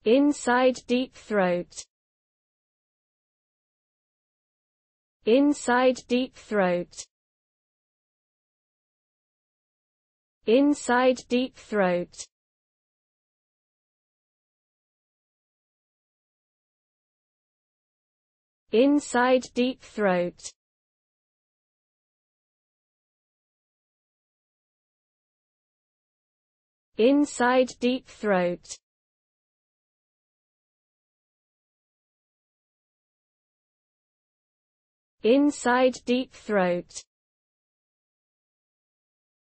inside deep throat, inside deep throat, inside deep throat, inside deep throat, inside deep throat, inside deep throat,